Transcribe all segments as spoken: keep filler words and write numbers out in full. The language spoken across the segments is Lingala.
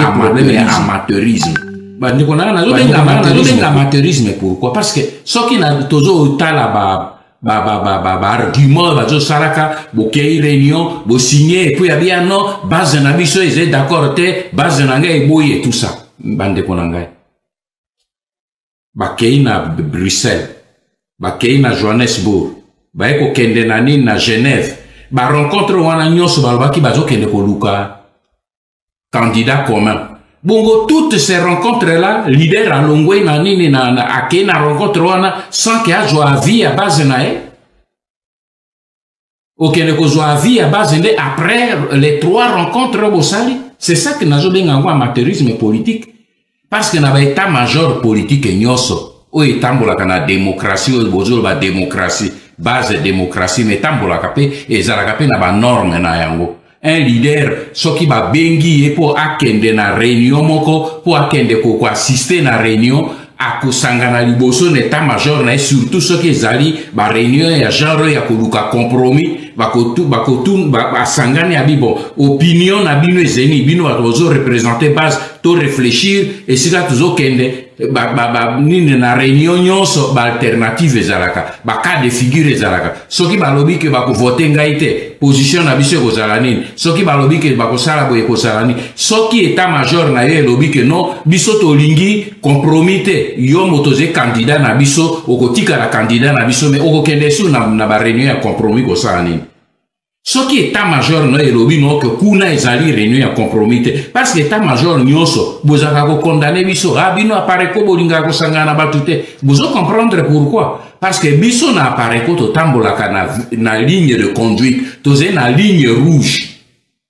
problème ya amateurisme. Bah ndeko na na zo benga amateurisme pourquoi? Parce que ce qui na tozo tala ba ba ba ba ba ba argument ba zo saraka bo kei réunion bo signer et puis abia non base na biso ils d'accord te base na ngai boye tout ça bande ko na ngai ba kei na Bruxelles ba kei na Johannesburg ba eko kende na ni na Genève ba rencontre wana nyonso ba ba ki ba zo kende ko luka candidat commun. Bongo toutes ces rencontres là leader à longwe na nini na na ake na rencontre wana sans que a joa vie à base na e aucun ko joa vie à base de après les trois rencontres bosali. C'est ça que nazo benga ngwa amateurisme politique parce que na ba état major politique nyoso o etambola kana démocratie o bozo ba démocratie base démocratie mais tambola kapé ezala kapé na ba norme na yango. Un leader so ki ba bengi e po akende na réunion moko po akende ko ko assister na réunion akusangana liboso n'état major na surtout so ki ezali ba réunion ya genre ya koluka compromis ba ko tu ba ko tu ba sangani abibo opinion na bino ezeni bino ba tozo représenter base to réfléchir et sika tozo kende ba ba ba nini na réunion nyonso ba alternative ezalaka ba cas de figure ezalaka soki ba lobi ke ba ko voter ngaite position na biso ko zalani soki ba lobi ke ba ko sala boye ko zalani soki état major na ye lobi ke non biso to lingi compromis yo motoze candidat na biso okotika la candidat na biso mais okokende su na na ba réunion ya compromis ko zalani. Ce qui est état-major no elobi no que kuna ezali réunion ya compromis parce que état-major nyonso bozaka ko condamner biso rabino apparaît ko bolinga ko sangana batute bozo comprendre pourquoi parce que biso na apparaît ko to tambola kana na ligne de conduite toze na ligne rouge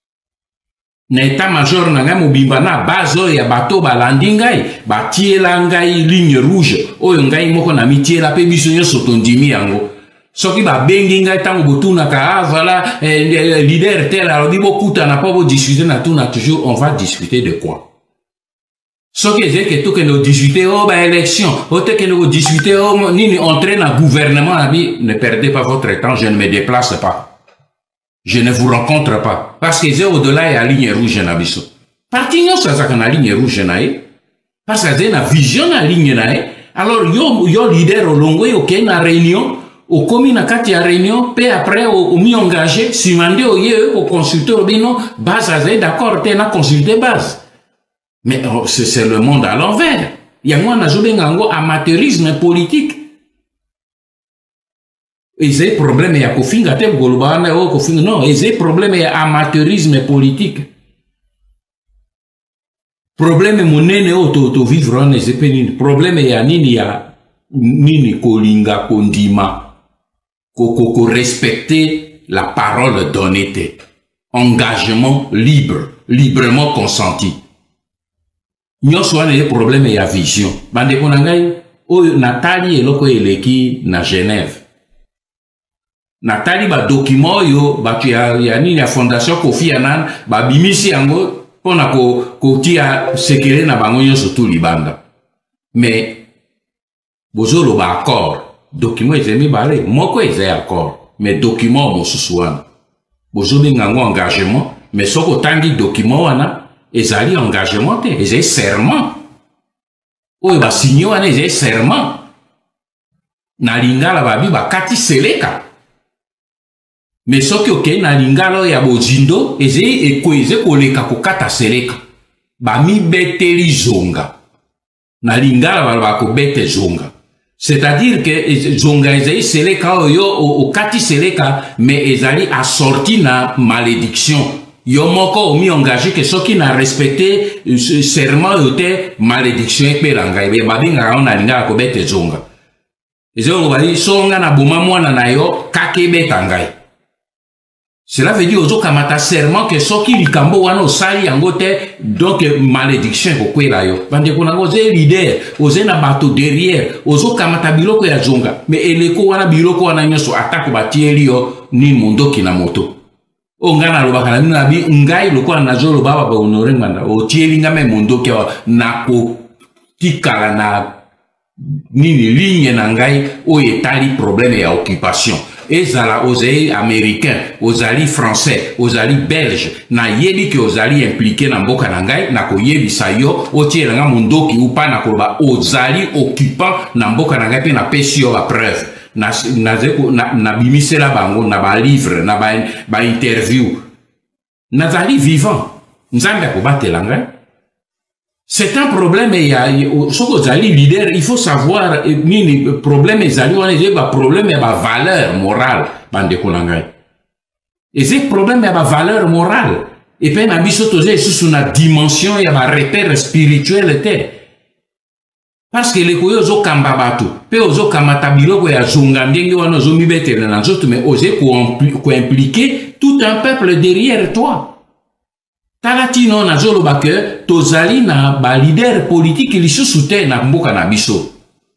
na état-major na ngamo bimba na bazo ya bato balandi ngai batiela ngai ligne rouge oyo ngai moko na mitiela pe biso nyonso tondimi yango. Soki ba bengi ngai tango botuna ka ah voilà eh, leader tel alors dit beaucoup na pas vous discuter na tout na toujours on va discuter de quoi. Soki est que tout que nous discuter oh ba élection oh que nous discuter oh ni entrer dans gouvernement abi ne perdez pas votre temps je ne me déplace pas. Je ne vous rencontre pas parce que c'est au-delà ya ligne rouge na biso. Parti nyo ça ça na ligne rouge na e parce que c'est na vision na ligne na e alors yo yo leader au longo yo ke na réunion au commis na kati ya réunion pe après au mi engagé si mandé au ye au consulteur bino base azé d'accord te na consulter base mais oh, c'est le monde à l'envers yango na zobenga ngo amateurisme politique et c'est problème ya kofinga te golobana o kofinga non et c'est problème ya amateurisme politique problème monene o to to vivre en ezepeni problème ya nini ya nini kolinga kondima Ko respecter la parole donnée, engagement libre, librement consenti. Nous avons des problèmes et la vision. Bande konangai, o Nathalie eloko eleki na Genève. Nathalie ba document yo ba tu ya ya ni la fondation Kofi Annan ba bimisi yango pona ko ko tia sekere na bango nyonso tout libanda. Mais bozolo ba accord document ezemi balé moko ezai accord mais document mosusu wana bozobi ngango engagement mais soko tangi document wana ezali engagement te ezai serment oyo ba signé wana ezai serment na lingala babi bakati seleka mais soki okei na lingala ya bozindo ezai ekoeze koleka kokata seleka bami beteli zonga na lingala balaba kobete zonga. C'est-à-dire que zonga ezali seleka oyo o kati seleka mais ezali assorti na malédiction. Yo moko omi engagé que soki na respecté serment yote malédiction ekpelanga ebe babinga ona linga ko bete zonga. Ezongo bali songa na boma mwana na yo kake betangai. Cela veut dire ozo kamata serment que soki likambo wana osali yango te donc malédiction ko kwela yo. Bande ko nango ze leader, oze na bato derrière, ozo kamata biloko ya zonga, mais eleko wana biloko wana nyoso atako batieli yo ni mondoki na moto. O ngana lobaka na nina bi ngai loko na zolo baba ba honore nganda, o tieli ngame mondoki na ko tikala na nini ligne na ngai o etali problème ya occupation. ezala ozali américain, ozali français, ozali belge, na yebi ke ozali impliqué na mboka na ngai, na koyebisa yo, otiela nga mundoki upa na koloba ozali occupant na mboka na ngai pe na pesi yo ba preuve. Na, na, na, na bimisela bango, na ba livre, na ba, ba interview. Nazali vivant. Nzambe akobatela ngai. C'est un problème, il y a, ce leader, il faut savoir, le problème est un problème, il y a valeur morale, et c'est problème, il y a valeur morale, et puis, il y a une dimension, il y a un repère spirituel, parce que les koyo zo kamba batu, pe ozo kamata biloko ya zonga ndenge wana zo mibetele na nzoto, mais oser ko impliquer tout un peuple derrière toi. Talatino na zolo bake tozali na ba leader politique lisusu te na mboka na biso.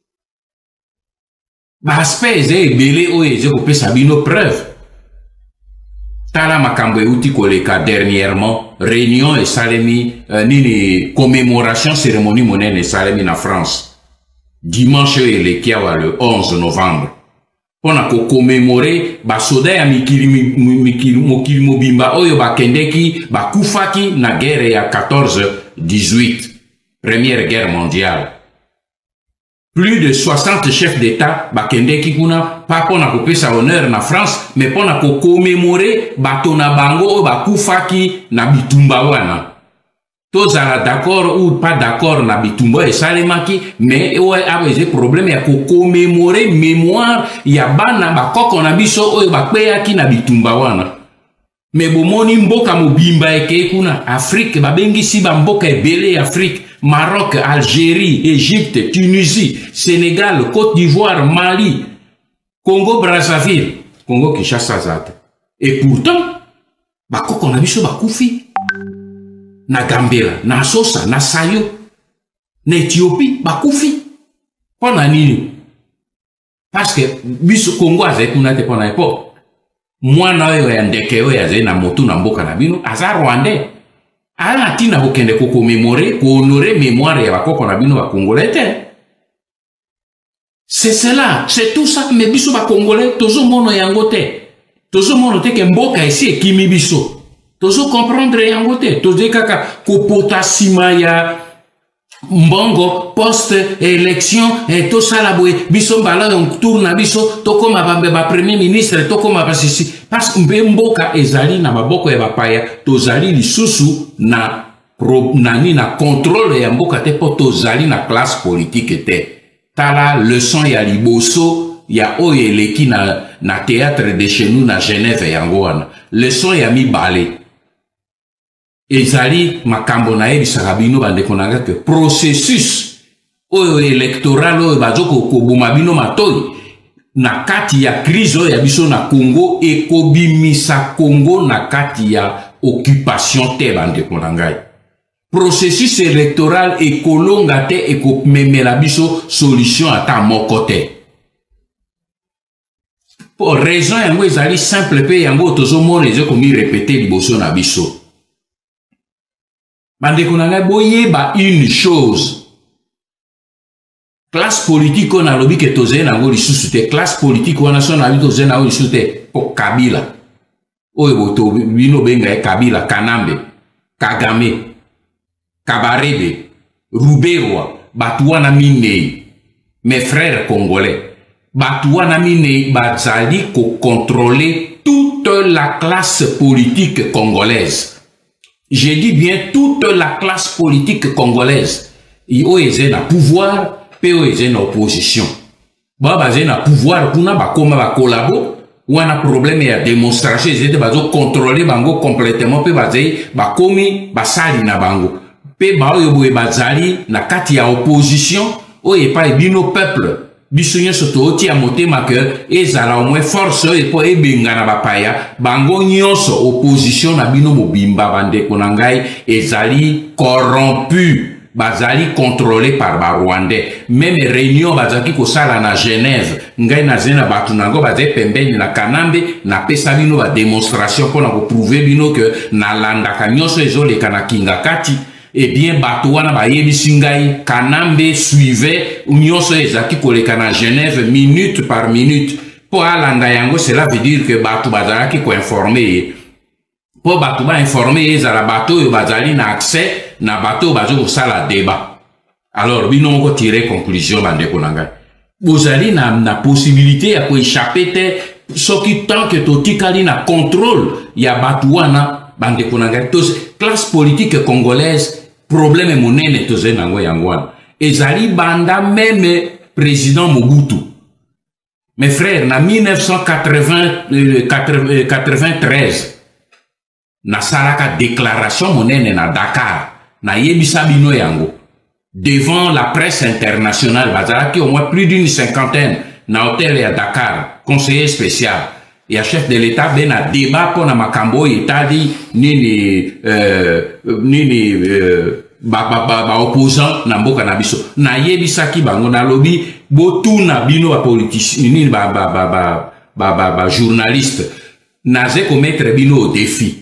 Ba aspect eze ebele oyo eze kopesa bino preuve. Tala makambo euti koleka dernièrement réunion et salemi euh, nini commémoration cérémonie monnaie et salemi na France. Dimanche elekia wa le onze novembre. Pona ko commémorer ba soda ya mikili mikili mokili mobimba oyo ba kendeki ba kufaki na guerre ya quatorze dix-huit, première guerre mondiale. Plus de soixante chefs d'État ba kendeki kuna pa pona ko pesa honneur na France, mais pona ko commémorer ba tona bango oyo ba kufaki na bitumba wana. Tous sont d'accord ou pas d'accord na bitumba et salemaki, mais ouais avec problème ya ko commémorer mémoire ya bana ba koko na biso oyo ba kweyaki na bitumba wana. Mais bomoni mboka mobimba eke kuna Afrique ba bengisi ba mboka ebele Afrique, Maroc, Algérie, Égypte, Tunisie, Sénégal, Côte d'Ivoire, Mali, Congo Brazzaville, Congo Kinshasa zate. Et pourtant ba koko na biso ba kufi. Na Gambela, na Sosa, na Sayo, na Éthiopie, bakufi. Pona nini? Parce que biso Congo aze kuna te pona époque. Mwana oyo ya ndeke oyo aze na motu na mboka na bino, aza Rwandais. Ala tina kokende ko commémorer, ko honorer mémoire ya bakoko na bino ba Congolais te. C'est cela, c'est tout ça, mais biso ba Congolais, tozo mono yango te. Tozo mono te ke mboka esi ekimi biso. Tozo comprendre yango te, tozo kaka kopota sima ya mbongo post élection et tout ça la boue biso mbala on tourne biso to koma ba ba premier ministre to koma ba sisi parce que mboka ezali na maboko ya bapaya tozali lisusu na pro, na ni na contrôle ya mboka te po tozali na classe politique te. Tala leçon ya liboso ya oyo eleki na na théâtre de chez nous na Genève yango wana leçon ya mibale. Ezali makambo na ebisaka bino bandeko na nga ke processus oyo électoral oyo bazoko koboma bino matoi na kati ya crise oyo ya biso na Congo ekobimisa Congo na kati ya occupation te bandeko na ngai. Processus électoral ekolonga te ekomemela biso solution ata moko te. Pour raison yango ezali simple pe yango tozomona ezokomi répéter liboso na biso. Bandeko na ngai boyeba une chose. Classe politique on a lobi ke toze na ngo lisusu te. Classe politique wana so na bi toze na ngo lisusu te. Po Kabila. Oyo boto bino benga e Kabila, Kanambe, Kagame, Kabarebe, Ruberwa, Batuana Minei. Mes frères congolais. Batuana Minei bazali ko contrôler toute la classe politique congolaise. Je dis bien toute la classe politique congolaise. Il y a un pouvoir, puis il y a une opposition. Bah, bah, il y a un pouvoir, pour na koma ba collabo, ou un problème de démonstration, ils ont contrôler bango complètement, puis bah, bah, komi, bah, sali na bango. Puis bah, il y a bazali, na kati ya opposition, ou il y a pas bino peuple. Bisonye soto oti a monté ma que ezala au moins force et po ebenga na bapaya bango nyonso opposition na bino mobimba bande konangai ezali corrompu bazali contrôlé par ba Rwandais même réunion bazaki ko sala na Genève ngai na zena batu nango bazé pembeni na Kanambe na pesa bino ba démonstration pour na ko prouver bino que na landa kanyoso ezoleka na kingakati. Eh bien, Batouana ba yebisi ngai Kanambe suivait Union Ezaki koleka na Genève minute par minute pour alanda yango cela veut dire que batu bazala qui ko informer pour batu ba informer za bato yo bazali na accès na bato bazo sala débat alors bino ko tirer conclusion bande ko nanga bozali na na possibilité ya ko échapper te soki tant que totikali na contrôle ya batu wana bande ko nanga tos classe politique congolaise problème monene toze nango yango wana ezali banda même président Mobutu. Mes frères, en mille neuf cent quatre-vingt-treize, na salaka déclaration monene na Dakar, na yebisa bino yango, devant la presse internationale, bazalaki au moins plus d'une cinquantaine, na hôtel à Dakar, conseiller spécial, et à chef de l'État, ben a débat pour na makambo, itali, nini, euh, nini, euh, ba ba ba ba opposant na mboka na biso na yebisaki bango na lobi botu na bino ba politicien ni ba ba ba ba ba ba ba journaliste naze ko mettre bino au défi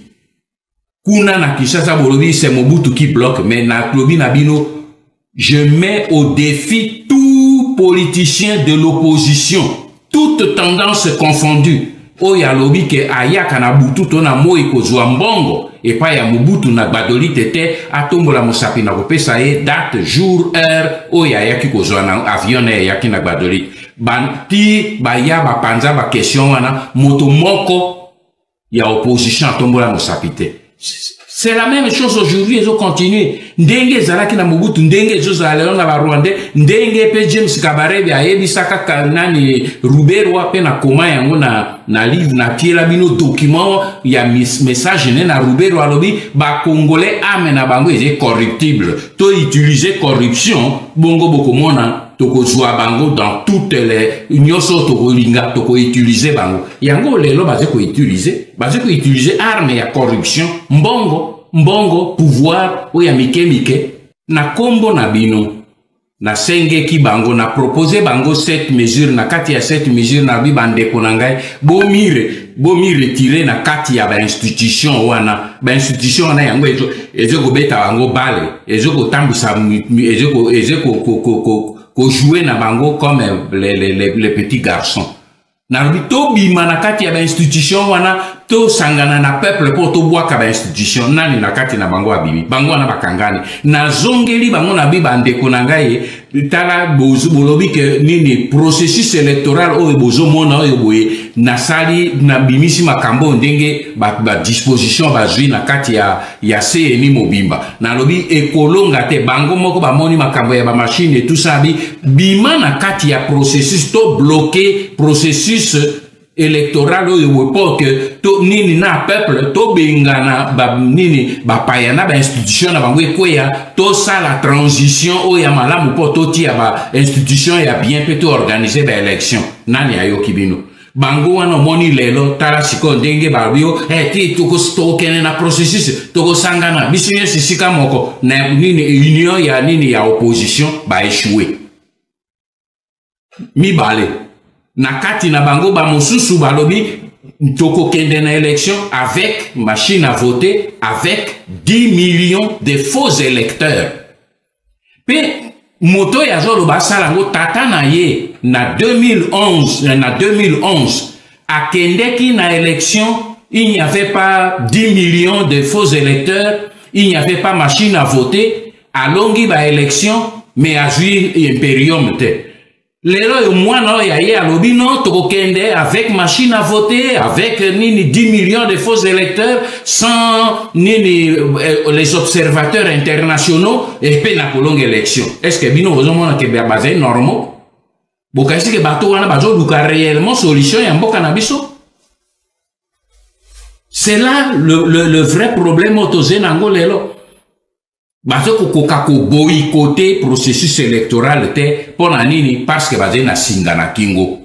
kuna na Kinshasa bolobi c'est Mobutu qui bloque mais na lobi na bino je mets au défi tout politicien de l'opposition toute tendance confondue oya lobi ke ayaka na butu to na moi ko zwa mbongo et pas ya Mobutu na badoli tete atombola mosapi na kopesa ye date jour heure oya yaki ko zwa na avion na yaki na badoli banti ba ya ba panza ba question wana moto moko ya opposition atombola mosapi te. C'est la même chose aujourd'hui, ils ont continué. Ndenge zalaki na Mobutu, ndenge zozalelo na ba Rwandais, ndenge pe James Kabarebe ayebisaka kanani Ruberwa pe na koma yango na na livre na tiela bino document ya message ne na Ruberwa lobi ba Congolais amena bango est corruptible. To utiliser corruption bongo bokomona toko zwa bango dans toutes les nyoso toko linga toko utiliser bango. Yango lelo baze ko utiliser, baze ko utiliser arme ya corruption mbongo mbongo pouvoir oya mike mike na kombo na bino na senge ki bango na proposer bango cette mesure na kati ya cette mesure na bi bande konangai bo mire bo mire retirer na kati ya ba institution wana ba institution wana yango ezo ezo ko beta bango bale ezo ko tambusa ezo ko ezo ko ko ko ko jouer na bango comme les les les, les petits garçons na to bima na kati ya ba institution wana to sangana na peuple pour to boaka ba institution nani na kati na bango abibi bango na bakangani na zongeli bango na biba ndeko na ngai tala bozu bolobi ke nini processus électoral o bozo mona o boye na sali na bimisi makambo ndenge ba, ba disposition ba zui na kati ya ya C N I mobimba na lobi ekolonga te bango moko ba moni makambo ya ba machine et tout ça bi bima na kati ya processus to bloquer processus électoral oyo pour que to nini na peuple to bengana ba nini ba payana ba institution na bango ekoya to ça la transition oya malamu po to tia ba institution ya bien peut organiser ba élection nani ayo kibino bango wana moni lelo tala siko ndenge ba bio eh ti to ko stokene na processus to ko sangana bisinye sisika moko na nini union ya nini ya opposition ba échouer mi bale na kati na bango ba mosusu balobi toko kende na élection avec machine à voter avec dix millions de faux électeurs pe moto ya zolo basala ngo tata na ye na deux mille onze na deux mille onze a kende ki na élection il n'y avait pas dix millions de faux électeurs il n'y avait pas machine à voter a longi ba élection mais a joué imperium te lelo yo mwana ya ye alobi non toko kende avec machine à voter avec nini dix millions de faux électeurs sans nini euh, les observateurs internationaux et pe na kolonga élection est-ce que bino ozo mona ke ba bazé normal bokasi ke bato wana bazo luka réellement solution ya mboka na biso c'est là le le, le vrai problème autozé nango lelo bazo kokoka ko boycotter processus électoral te pona nini parce que bazé na singana kingo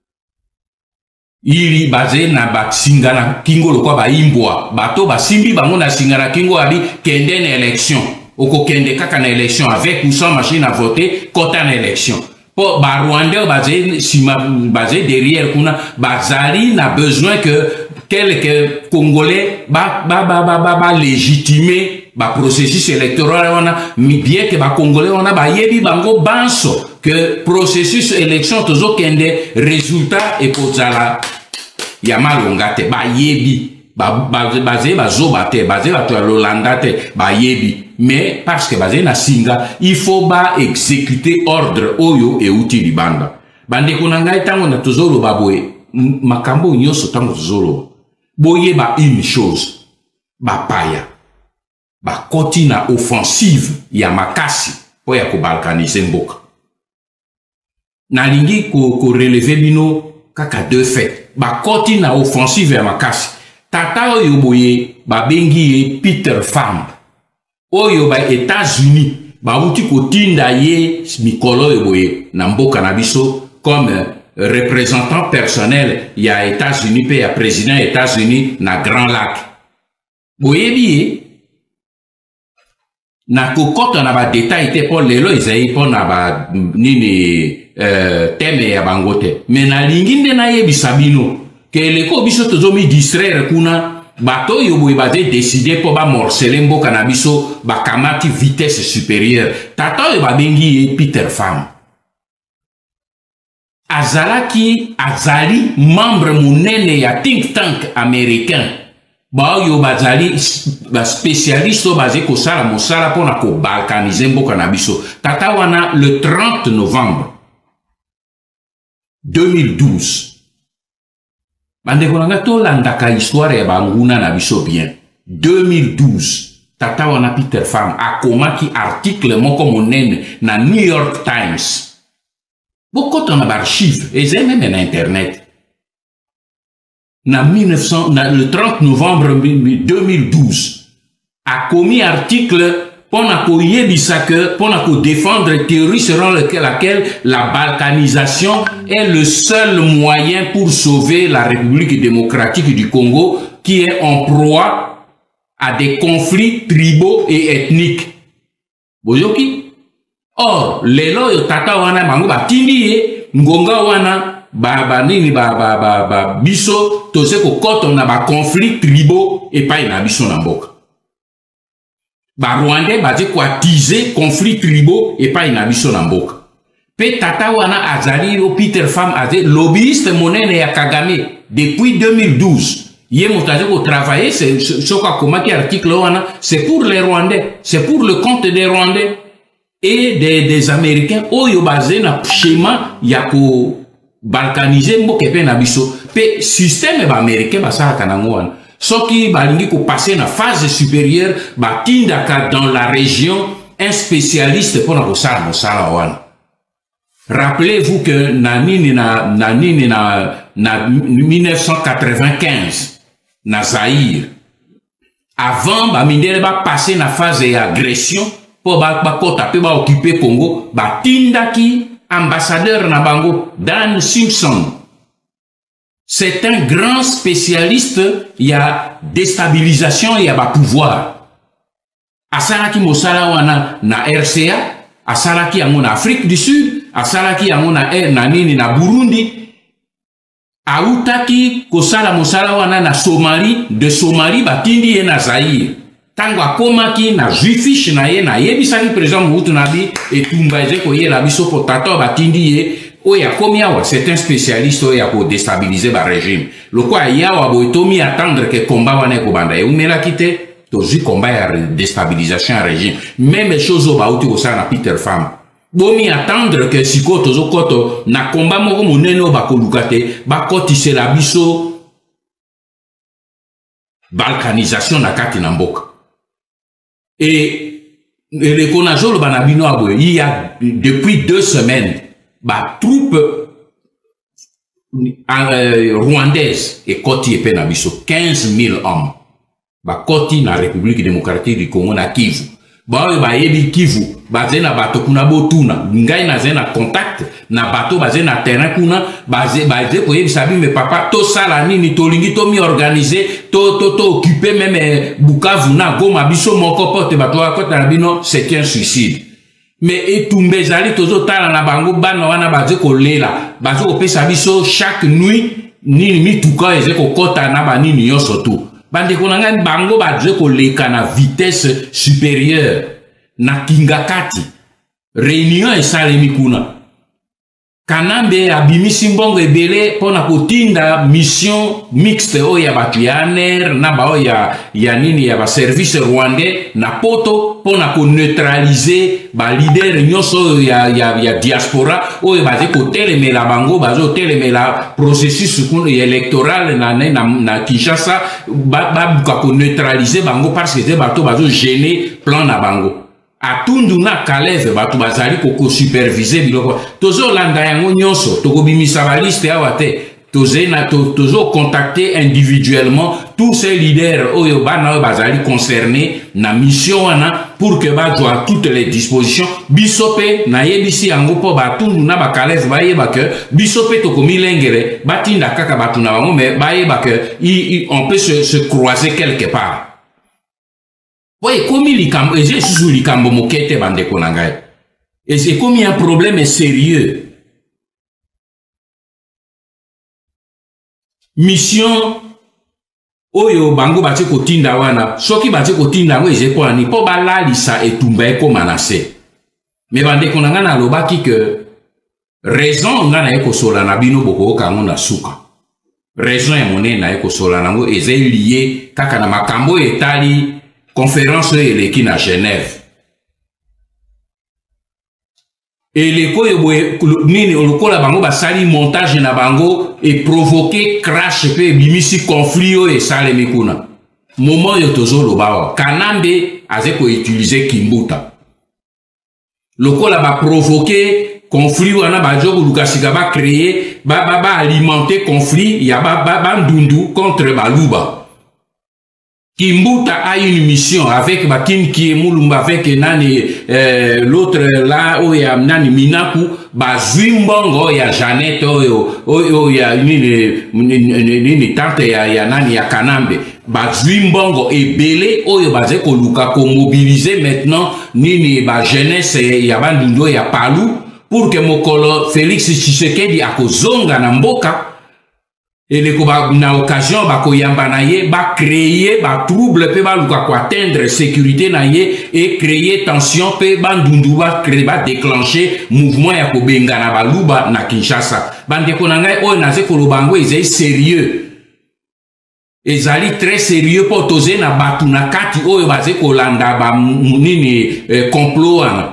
ili bazé na ba singana kingo lokwa ba imbwa bato basimbi bango na singana kingo abi kende na élection oko kende kaka na élection avec ou sans machine à voter kota na élection po ba Rwandais bazé sima bazé derrière kuna bazali na besoin que quelques Congolais ba ba ba ba ba, ba légitimer ba processus électoral wana bien que ba congolais wana ba yebi bango banso que processus élection tozo kende résultat et pozala ya malonga te ba yebi ba basé ba zoba te basé ba to lolanda te ba yebi mais parce que basé na singa il faut ba exécuter ordre oyo e uti libanda bande kunanga tango na tozolo baboye makambo nyoso tango tozolo boye ba une chose ba paya ba koti na offensive ya makasi po ya ko balkaniser mboka na lingi ko ko relever bino kaka deux faits ba koti na offensive ya makasi tata oyo boye ba bengi ye Peter Pham oyo ba États-Unis ba uti ko tinda ye mikolo oyo boye na mboka na biso comme représentant personnel ya États-Unis pe ya président États-Unis na Grand Lac boye bi na kokota na ba détail te pour lelo ezai pour na ba nini euh teme ya bangote mais na linginde na ye bisabino que le ko biso tozo mi distraire kuna bato yo boye ba décider pour ba morceler mboka na biso ba kamati vitesse supérieure tata yo ba bengi Peter Pham azalaki azali membre munene ya think tank américain ba yo bazali ba spécialiste basé ko sala mosala pona ko balkaniser mboka na biso tata wana le trente novembre deux mille douze bande konanga to landaka histoire ya banguna na biso bien deux mille douze tata wana Peter Pham akomaki article moko monene na New York Times beaucoup ton archive et j'ai même na internet na mille neuf cents na le trente novembre deux mille douze a commis article pour que pour défendre la théorie selon laquelle la balkanisation est le seul moyen pour sauver la République démocratique du Congo qui est en proie à des conflits tribaux et ethniques. Boyoki. Or, lelo yo tata wana bango batindi ye ngonga wana ba ba nini ba ba ba ba biso to se ko koto na ba conflit tribaux et pas na biso na mboka ba Rwandais ba je kwa tiser conflit tribaux et pas na biso na mboka pe tata wana azali o Peter Pham azali lobbyiste monene ya Kagame depuis deux mille douze yé montaje ko travailler c'est ce quoi comment qui article wana c'est pour les Rwandais c'est pour le compte des Rwandais et des des Américains oyo basé na schéma ya ko balkaniser mboka pe na biso pe système ba américain ba sala kanango wana soki balingi ko passer na phase supérieure ba tindaka dans la région un spécialiste pour na ko sala mosala wana. Rappelez-vous que na nini na na nini na na mille neuf cent quatre-vingt-quinze na Zaïre avant ba mindele ba passer na phase d'agression pour ba ba kota pe ba occuper Congo ba tindaki ambassadeur na bango Dan Simpson. C'est un grand spécialiste, il y a déstabilisation, il y a ba pouvoir. Asalaki mosala wana na R C A, asalaki yango na Afrique du Sud, asalaki yango na na nini na Burundi. Autaki kosala mosala wana na Somalie, de Somalie batindi ye na Zaïre. Tango akomaki na juifish na ye na yebisaki président Mobutu Nabi et tumbaze ko ye la biso potato batindi ye oya komi awa c'est un spécialiste oya pour déstabiliser ba régime le quoi yawa boitomi attendre que combat wana ko banda e umela kite to ju combat ya déstabilisation ya régime même chose o ba uti ko sa na Peter Pham bomi attendre que siko tozo koto na combat moko monene o ba ko lukate ba kotise la biso balkanisation na kati na mboka. Et le Konajolo Banabino Aboué, il y a depuis deux semaines, bah, troupes euh, rwandaises et Koti et Penabiso, quinze mille hommes. Bah, Koti na République démocratique du Congo na Kivu. Bah, bah, yebi Kivu, bah, zena bato kuna botuna, ngai na zena contact, na bato bah, zena terrain kuna, bah, ze, bah, ze, koye bisabi, mais papa, to sala nini, to lingi, to mi organisé, to, to, to, occupé même, eh, Bukavu na, goma, biso, moko, pote, bato, akota, nabino, c'est un suicide. Mais, et tumbezali, tozo, tala, na bango, bana, wana, bah, ze, ko lela, bah, ze, ko pesa biso, chaque nuit, nini, mi, tuka, eze, ko kota, na, ba, nini, yoso, tout. bandeko na ngai bango badze koleka na vitesse supérieure na kingakati réunion esalemi kuna Kanambe abimisi mbongo ebele pona kotinda mission mixte oyo ya batu ya N R na ba oyo ya, ya nini ya ba service rwandais na poto pona ko neutraliser ba leader nyonso ya, ya, ya diaspora oyo baze ko telemela bango bazo telemela processus électoral na, na, na Kinshasa ba, ba ko neutraliser bango parce que bato bazo gêner plan na bango atundu na Kalev batu bazali koko superviser biloko tozo landa yango nyonso toko bimisa ba liste awa te toze na to, tozo contacter individuellement tous ces leaders oyo bana oyo bazali concernés na mission wana pour que ba joa toutes les dispositions bisope na yebisi yango po batundu na ba Kalev ba yeba que bisope toko milengere batinda kaka batu na bango mais ba yeba que on peut se, se croiser quelque part. Oui, comme il y a j'ai sous les cambo mokete bande konangai. Et c'est comme il y a un problème sérieux. Mission oyo bango bache kotinda wana, soki bache kotinda ngo eze ko ani po balali sa etumba eko manase. Mais bande konanga na lobaki que raison ngana eko sola na bino boko kango na suka. Raison ya monena eko sola nango eze lié kaka na makambo etali conférence eleki na Genève. Et les koyeboye nini olokola bango basali montage na bango et provoquer crash pe bimisi conflit o et sale mikuna. Moment yo tozo lobawa. Kanambe azeko utiliser Kimbuta. Lokola ba provoquer conflit wana ba jogo lukasika ba créer ba ba ba alimenter conflit ya ba ba, ba ndundu contre Baluba. Kimbuta a une mission avec Bakim Kiemulumba avec nani euh, l'autre là où il y a nani Minaku Bazuimbongo ya Jeannette oyo oyo ya nini nini tante ya ya nani ya Kanambe Bazuimbongo et Belé oyo baze ko luka ko mobiliser maintenant nini ba jeunesse ya bandundo ya Palu pour que mokolo Félix Tshisekedi akozonga na mboka. Et les na occasion ba koyamba na ye ba créer ba trouble pe ba luka ko atteindre sécurité na ye et créer tension pe ba ndundu ba créer ba déclencher mouvement ya ko benga na baluba na Kinshasa bande ko ngai o na ze ko lobango ezai sérieux ezali très sérieux pour toze na batu na kati oyo baze ko landa ba nini eh, complot ana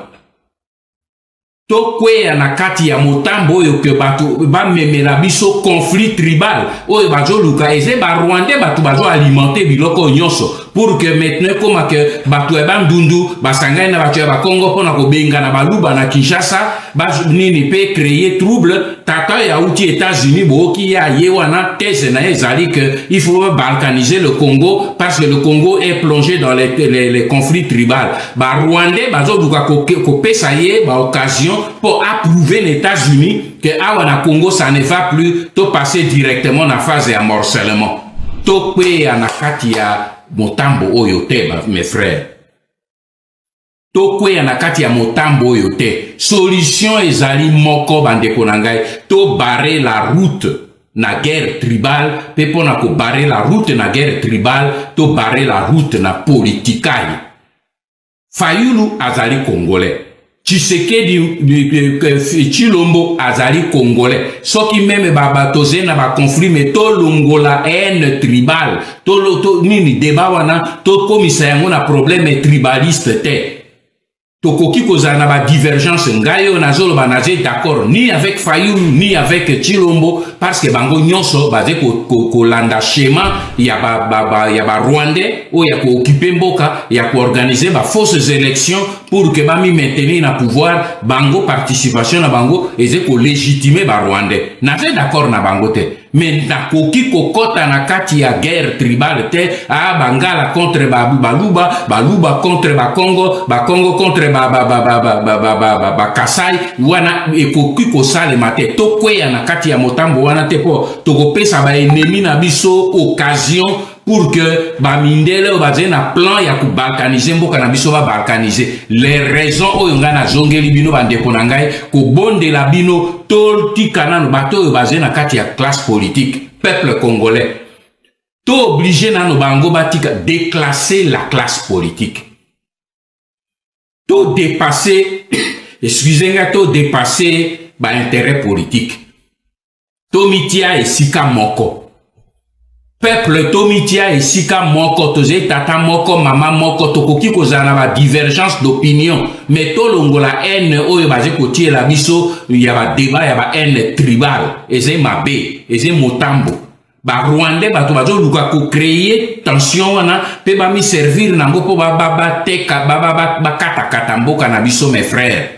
Tokwe na kati ya motambo oyo ke batu ba memela biso conflit tribal oyo bazo luka eze ba Rwandais batu bazo alimenter biloko nyonso pour que maintenant comme que batu e bandundu basangana na batu ba Congo pona ko benga na baluba na Kinshasa ba nini pe créer trouble tata ya outi États-Unis boki ya yewana thèse na ezali que il faut balkaniser le Congo parce que le Congo est plongé dans les les, les conflits tribaux ba Rwandais bazo luka ko ko pesa ye ba occasion pour approuver les États-Unis que awa Congo ça ne va plus to passer directement dans la phase d'amorcellement. To pe na kati ya motambo oyo te mes frères. To pe na kati ya motambo oyo te. Solution ezali moko bandeko na ngai to barrer la route na guerre tribale pe pona ko barrer la route na guerre tribale to barrer la route na politikai. Fayulu azali congolais. Tshisekedi Chilombo azali congolais. Soki même baba toze na ba conflit mais to longola haine tribal. To to nini débat wana to komisa yango na problème tribaliste te. To koki kozana ba divergence ngayo na zolo banaze d'accord ni avec Fayulu ni avec Chilombo parce que bango nyonso baze ko ko, ko landa schéma ya ba ba, ba ya ba Rwandais o ya ko occuper mboka ya ko organiser ba fausses élections pour que ba mi maintenir na pouvoir bango participation na bango eze ko légitimer ba Rwandais naze d'accord na bango te mais na koki kokota na kati ya guerre tribale te a bangala contre ba baluba baluba contre ba Congo ba Congo contre ba ba ba ba ba ba ba ba ba Kasai wana ekoki kosalema te tokweya na kati ya motambo wana te po tokopesa ba ennemi na biso occasion pour que ba mindele o baze na plan ya ku balkaniser mboka na biso ba balkaniser les raisons oyo ngana zongeli bino bandeko na ngai ko bondela bino tolti kanano bato oyo baze na kati ya classe politique peuple congolais to obligé na no bango batika déclasser la classe politique. To dépasser, excusez-moi, to dépasser ba intérêt politique. To mitia esika moko. Peuple to mitia esika moko, toze tata moko, mama moko, tokoki kozana ba divergence d'opinion. Mais to longola haine oyo baze kotie la biso, ya ba débat, ya ba haine tribal. Eze mabe, eze motambo. Ba Rwandais bato bazo luka ko créer tension wana pe ba mi servir nango po ba ba ba teka ba ba ba kata kata mboka na biso mes frères.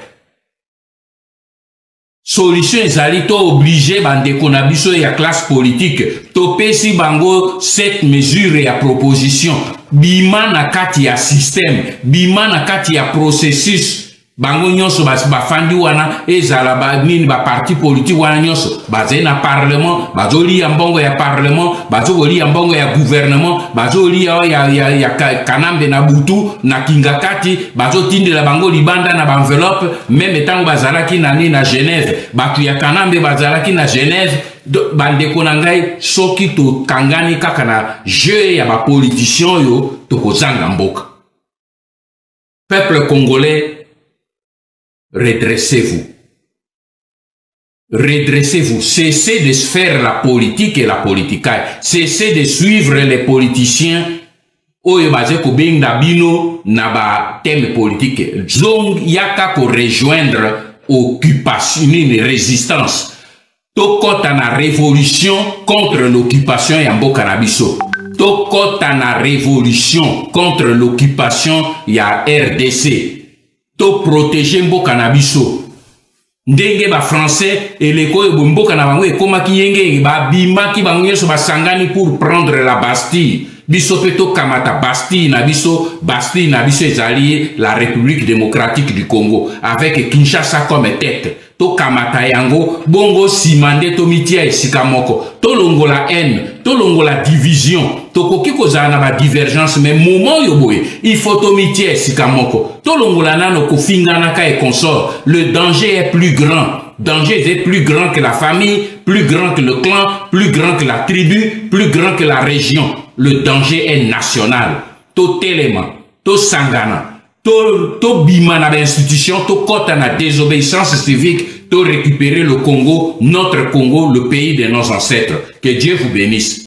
Solution ezali to obligé bandeko na biso ya classe politique to pesi bango cette mesure ya proposition bima na kati ya système bima na kati ya processus bango nyonso bafandi wana ezala ba nini ba parti politique wana nyonso baze na parlement bazoli ya mbongo ya parlement bazoli ya mbongo ya gouvernement bazoli ya ya ya, ya kanambe na butu na kingakati bazotindela bango libanda na ba enveloppe même tango bazalaki na ni na Genève batu ya kanambe bazalaki na Genève bandeko na ngai soki to kangani kaka na jeu ya ba politiciens yo to kozanga mboka. Peuple congolais, redressez-vous. Redressez-vous. Cessez de faire la politique et la politicaille. Cessez de suivre les politiciens. Oyo baze ko benga bino na ba thème politique. Zong yaka ko rejoindre occupation ni résistance. Tokota na révolution contre l'occupation ya mboka na biso. Tokota na révolution contre l'occupation ya R D C. To protéger mboka na biso ndenge ba français eleko e mboka na bango ekomaki yenge ba bimaki bango yeso basangani pour prendre la Bastille biso pe to kamata Bastille na biso Bastille na biso ezali la République démocratique du Congo avec Kinshasa comme tête to kamata yango bongo simande to mitia esika moko to longola haine to longola division to koki kozala na ba divergence mais moment yo boye il faut to mitia esika moko to longola nano ko fingana ka et consort. Le danger est plus grand. Danger est plus grand que la famille, plus grand que le clan, plus grand que la tribu, plus grand que la région. Le danger est national. To telema, to sangana, to, to bima na l'institution, to kota na désobéissance civique, to récupérer le Congo, notre Congo, le pays de nos ancêtres. Que Dieu vous bénisse.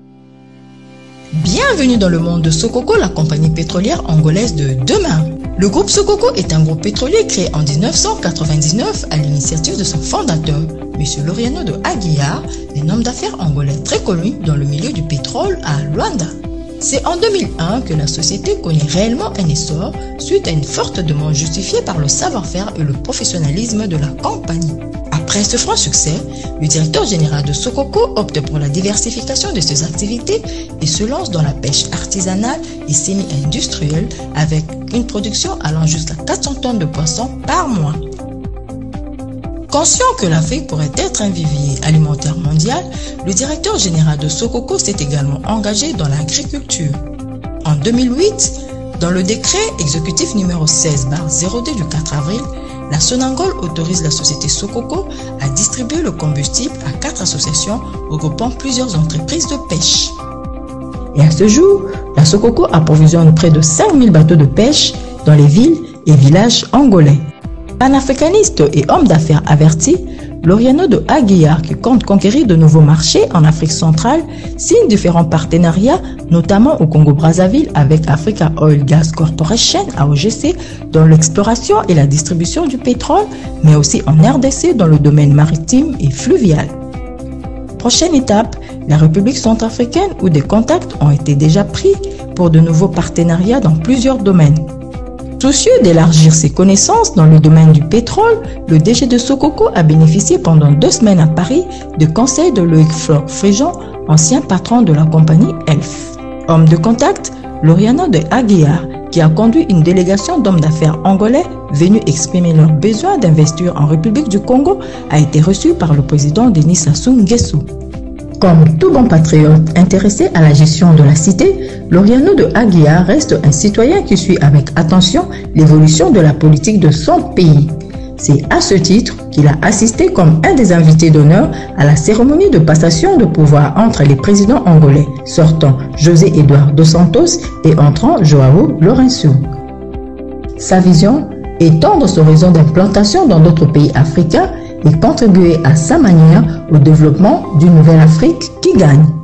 Bienvenue dans le monde de Sokoko, la compagnie pétrolière angolaise de demain. Le groupe Sokoko est un groupe pétrolier créé en mille neuf cent quatre-vingt-dix-neuf à l'initiative de son fondateur, M. Loriano de Aguiar, un homme d'affaires angolais très connu dans le milieu du pétrole à Luanda. C'est en deux mille un que la société connaît réellement un essor suite à une forte demande justifiée par le savoir-faire et le professionnalisme de la compagnie. Après ce franc succès, le directeur général de Sokoko opte pour la diversification de ses activités et se lance dans la pêche artisanale et semi-industrielle avec une production allant jusqu'à quatre cents tonnes de poissons par mois. Conscient que l'Afrique pourrait être un vivier alimentaire mondial, le directeur général de Sokoko s'est également engagé dans l'agriculture. En deux mille huit, dans le décret exécutif numéro seize barre zéro deux du quatre avril, la Sonangol autorise la société Sokoko à distribuer le combustible à quatre associations regroupant plusieurs entreprises de pêche. Et à ce jour, la Sokoko approvisionne près de cinq mille bateaux de pêche dans les villes et villages angolais. Panafricaniste et homme d'affaires averti, Loriano de Aguiar, qui compte conquérir de nouveaux marchés en Afrique centrale, signe différents partenariats, notamment au Congo-Brazzaville avec Africa Oil Gas Corporation, A O G C, dans l'exploration et la distribution du pétrole, mais aussi en R D C dans le domaine maritime et fluvial. Prochaine étape, la République centrafricaine où des contacts ont été déjà pris pour de nouveaux partenariats dans plusieurs domaines. Soucieux d'élargir ses connaissances dans le domaine du pétrole, le D G de Sokoko a bénéficié pendant deux semaines à Paris de conseils de Loïc Fréjean, ancien patron de la compagnie Elf. Homme de contact, Loriano de Aguiar, qui a conduit une délégation d'hommes d'affaires angolais venus exprimer leur besoin d'investir en République du Congo, a été reçu par le président Denis Sassou Nguesso. Comme tout bon patriote intéressé à la gestion de la cité, Loriano de Aguiar reste un citoyen qui suit avec attention l'évolution de la politique de son pays. C'est à ce titre qu'il a assisté comme un des invités d'honneur à la cérémonie de passation de pouvoir entre les présidents angolais, sortant José Eduardo dos Santos et entrant Joao Lourenço. Sa vision, étendre son réseau d'implantation dans d'autres pays africains et contribuer à sa manière au développement d'une nouvelle Afrique qui gagne.